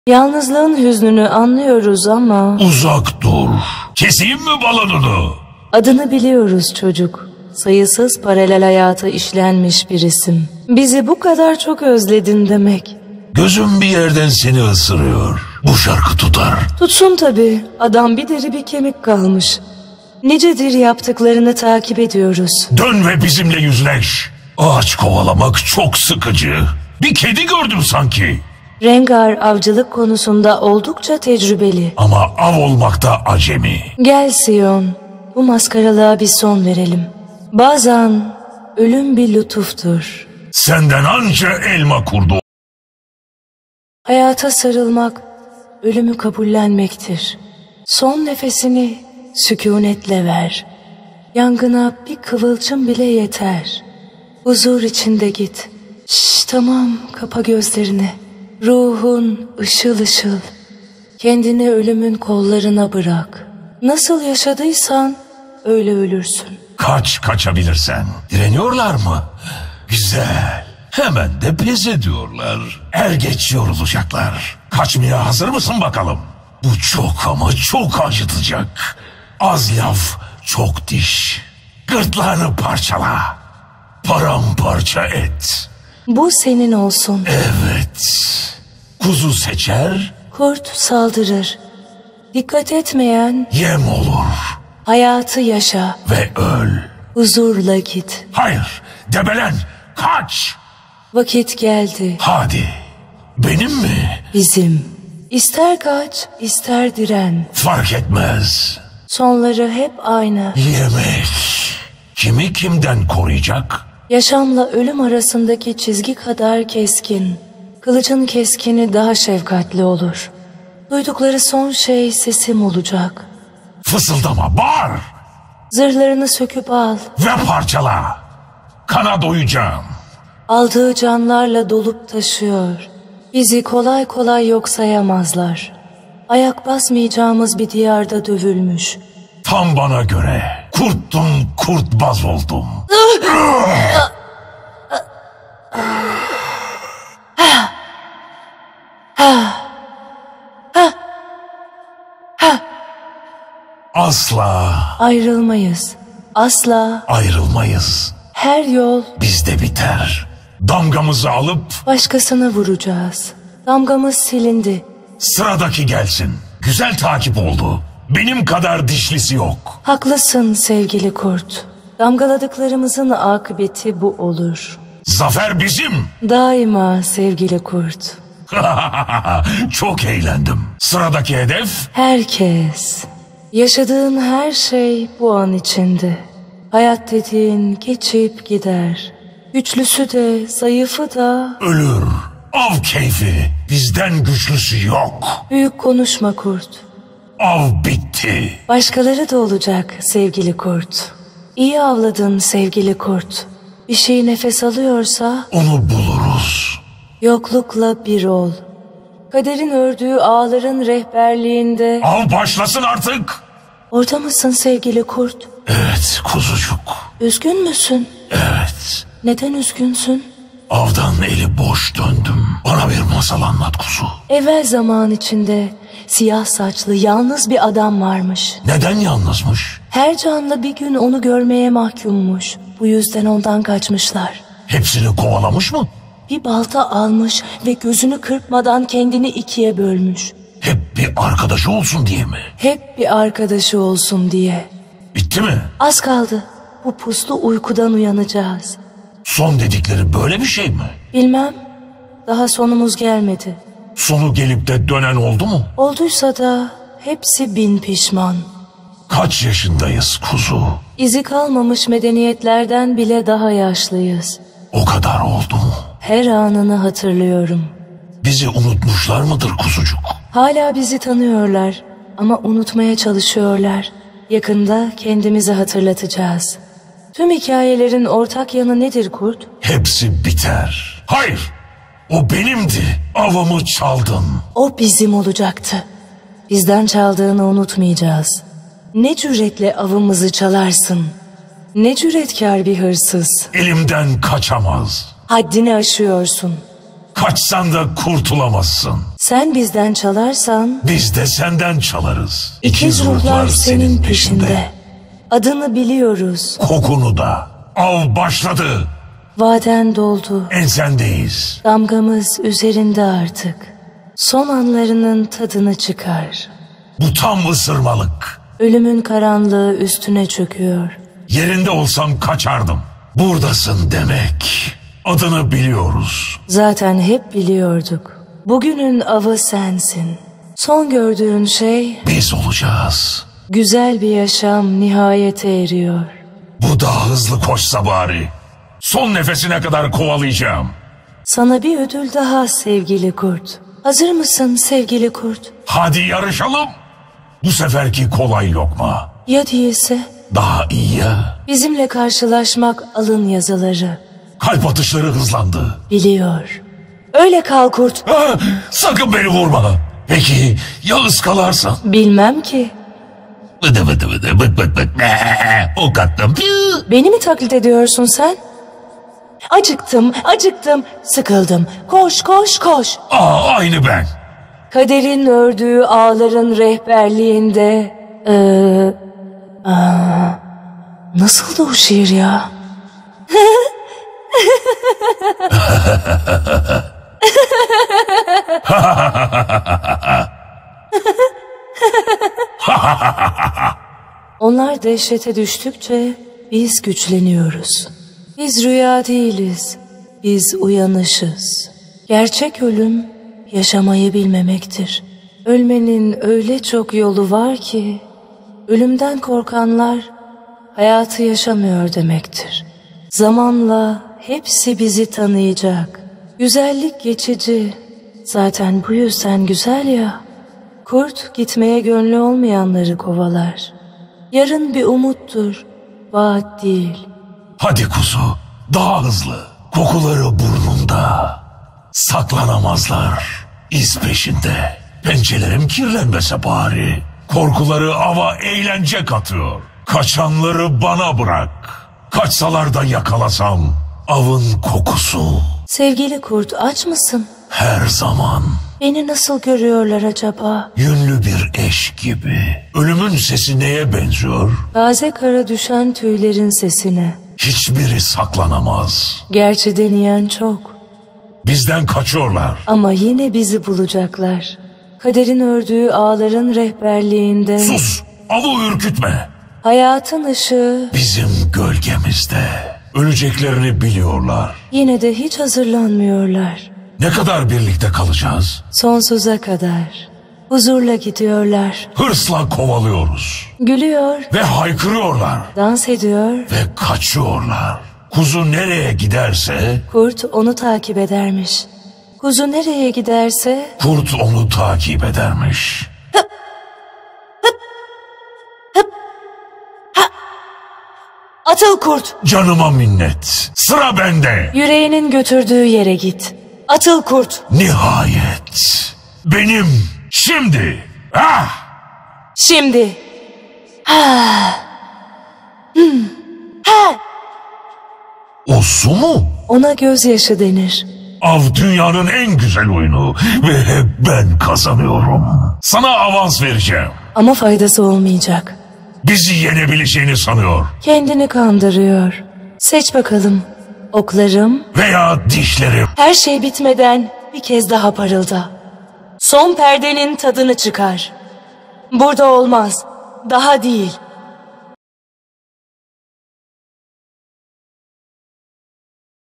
Yalnızlığın hüznünü anlıyoruz ama... Uzak dur. Keseyim mi balonunu? Adını biliyoruz çocuk. Sayısız paralel hayata işlenmiş bir isim. Bizi bu kadar çok özledin demek. Gözüm bir yerden seni ısırıyor. Bu şarkı tutar. Tutsun tabii. Adam bir deri bir kemik kalmış. Nicedir yaptıklarını takip ediyoruz. Dön ve bizimle yüzleş. Ağaç kovalamak çok sıkıcı. Bir kedi gördüm sanki. Rengar avcılık konusunda oldukça tecrübeli. Ama av olmakta acemi. Gel Sion, bu maskaralığa bir son verelim. Bazen ölüm bir lütuftur. Senden anca elma kurdu. Hayata sarılmak, ölümü kabullenmektir. Son nefesini sükunetle ver. Yangına bir kıvılcım bile yeter. Huzur içinde git. Tamam, kapa gözlerini. Ruhun ışıl ışıl. Kendini ölümün kollarına bırak. Nasıl yaşadıysan öyle ölürsün. Kaçabilirsen. Direniyorlar mı? Güzel. Hemen de pes ediyorlar. Er geç yorulacaklar. Kaçmaya hazır mısın bakalım? Bu çok ama çok acıtacak. Az laf, çok diş. Gırtlağını parçala. Paramparça et. Bu senin olsun. Evet. Kuzu seçer, Kurt saldırır. Dikkat etmeyen yem olur. hayatı yaşa. Ve öl. Huzurla git. Hayır, debelen, kaç. Vakit geldi. Hadi, benim mi? Bizim. İster kaç, ister diren. Fark etmez. Sonları hep aynı. Yemek. Kimi kimden koruyacak? Yaşamla ölüm arasındaki çizgi kadar keskin. Kılıcın keskini daha şefkatli olur. Duydukları son şey sesim olacak. Fısıldama, bağır Zırhlarını söküp al. ve parçala. Kana doyacağım. Aldığı canlarla dolup taşıyor. Bizi kolay kolay yok sayamazlar. Ayak basmayacağımız bir diyarda dövülmüş. Tam bana göre. Kurttum, kurtbaz oldum. Asla Ayrılmayız. Asla. ayrılmayız. Her yol Bizde biter. Damgamızı alıp başkasına vuracağız. Damgamız silindi. sıradaki gelsin. Güzel takip oldu. Benim kadar dişlisi yok. Haklısın sevgili kurt. Damgaladıklarımızın akıbeti bu olur. Zafer bizim. Daima sevgili kurt. Çok eğlendim. Sıradaki hedef Herkes. Yaşadığın her şey bu an içinde. Hayat dediğin geçip gider. Güçlüsü de zayıfı da. ölür. Av keyfi. Bizden güçlüsü yok. Büyük konuşma kurt. Av bitti. Başkaları da olacak sevgili kurt. İyi avladın sevgili kurt. Bir şey nefes alıyorsa Onu buluruz. yoklukla bir ol. Kaderin ördüğü ağların rehberliğinde. Av başlasın artık. Orada mısın sevgili kurt? Evet kuzucuk. Üzgün müsün? Evet. Neden üzgünsün? Avdan eli boş döndüm. Bana bir masal anlat kuzu. Evvel zaman içinde siyah saçlı yalnız bir adam varmış. Neden yalnızmış? Her canlı bir gün onu görmeye mahkummuş. Bu yüzden ondan kaçmışlar. Hepsini kovalamış mı? Bir balta almış ve gözünü kırpmadan kendini ikiye bölmüş. Hep bir arkadaşı olsun diye mi? Hep bir arkadaşı olsun diye. Bitti mi? Az kaldı. Bu puslu uykudan uyanacağız. Son dedikleri böyle bir şey mi? Bilmem. Daha sonumuz gelmedi. Sonu gelip de dönen oldu mu? Olduysa da hepsi bin pişman. Kaç yaşındayız kuzu? İzi kalmamış medeniyetlerden bile daha yaşlıyız. O kadar oldu mu? Her anını hatırlıyorum. Bizi unutmuşlar mıdır kuzucuk? Hala bizi tanıyorlar ama unutmaya çalışıyorlar. Yakında kendimizi hatırlatacağız. Tüm hikayelerin ortak yanı nedir kurt? Hepsi biter. Hayır, o benimdi. Avımı çaldın. O bizim olacaktı. Bizden çaldığını unutmayacağız. Ne cüretle avımızı çalarsın. Ne cüretkar bir hırsız. Elimden kaçamaz. Haddini aşıyorsun. Kaçsan da kurtulamazsın. Sen bizden çalarsan Biz de senden çalarız. İkiz ruhlar senin peşinde. Adını biliyoruz. Kokunu da. Av başladı. Vaden doldu. Ensendeyiz. Damgamız üzerinde artık. Son anlarının tadını çıkar. Bu tam ısırmalık. Ölümün karanlığı üstüne çöküyor. Yerinde olsam kaçardım. Buradasın demek. Adını biliyoruz. Zaten hep biliyorduk. Bugünün avı sensin. Son gördüğün şey Biz olacağız. güzel bir yaşam nihayete eriyor. Bu daha hızlı koşsa bari. Son nefesine kadar kovalayacağım. Sana bir ödül daha sevgili kurt. Hazır mısın sevgili kurt? Hadi yarışalım. Bu seferki kolay lokma. Ya değilse? Daha iyi ya. Bizimle karşılaşmak alın yazıları. Kalp atışları hızlandı. Biliyor. Öyle kal kurt. Ha, sakın beni vurma. Peki ya ıskalarsan? Bilmem ki. Vıdı vıdı vıdı bıt bıt bıt. Ok attım. Beni mi taklit ediyorsun sen? Acıktım, sıkıldım. Koş, koş, koş. Aynı ben. Kaderin ördüğü ağların rehberliğinde... Nasıldı o şiir ya? Onlar dehşete düştükçe biz güçleniyoruz. Biz rüya değiliz, biz uyanışız. Gerçek ölüm yaşamayı bilmemektir. Ölmenin öyle çok yolu var ki, ölümden korkanlar hayatı yaşamıyor demektir. Zamanla hepsi bizi tanıyacak. Güzellik geçici, zaten bu yüzden güzel ya. Kurt gitmeye gönlü olmayanları kovalar. Yarın bir umuttur, vaat değil. Hadi kuzu, daha hızlı. Kokuları burnumda. Saklanamazlar. İz peşinde. Pençelerim kirlenmese bari. Korkuları ava eğlence katıyor. Kaçanları bana bırak. Kaçsalar da yakalasam avın kokusu. Sevgili kurt, aç mısın? Her zaman. Beni nasıl görüyorlar acaba? Yünlü bir eş gibi. Ölümün sesi neye benziyor? Taze kara düşen tüylerin sesine. Hiçbiri saklanamaz. Gerçi deneyen çok. Bizden kaçıyorlar. Ama yine bizi bulacaklar. Kaderin ördüğü ağların rehberliğinde. Sus! Avı ürkütme. Hayatın ışığı. Bizim gölgemizde. Öleceklerini biliyorlar. Yine de hiç hazırlanmıyorlar. Ne kadar birlikte kalacağız? Sonsuza kadar. Huzurla gidiyorlar. Hırsla kovalıyoruz. Gülüyor. Ve haykırıyorlar. Dans ediyor. Ve kaçıyorlar. Kuzu nereye giderse... Kurt onu takip edermiş. Kuzu nereye giderse... Kurt onu takip edermiş. Atıl kurt. Canıma minnet. Sıra bende. Yüreğinin götürdüğü yere git. Atıl kurt. Nihayet. Benim şimdi. Ah! Şimdi. O su mu? Ona gözyaşı denir. Av dünyanın en güzel oyunu ve hep ben kazanıyorum. Sana avans vereceğim. Ama faydası olmayacak. Bizi yenebileceğini sanıyor. Kendini kandırıyor. Seç bakalım. Oklarım. Veya dişlerim. Her şey bitmeden bir kez daha parılda. Son perdenin tadını çıkar. Burada olmaz. Daha değil.